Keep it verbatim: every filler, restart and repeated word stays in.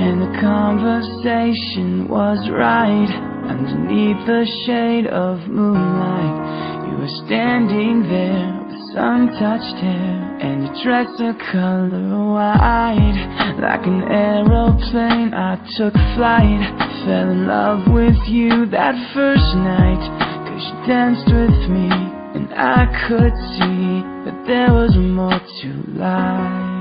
and the conversation was right. Underneath the shade of moonlight, you were standing there with sun-touched hair, and your dress a color white. Like an aeroplane I took flight, fell in love with you that first night. Cause you danced with me and I could see that there was more to life.